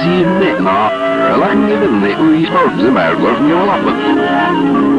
sirne na lang i denne og i spørsmålet med å gjøre lappen.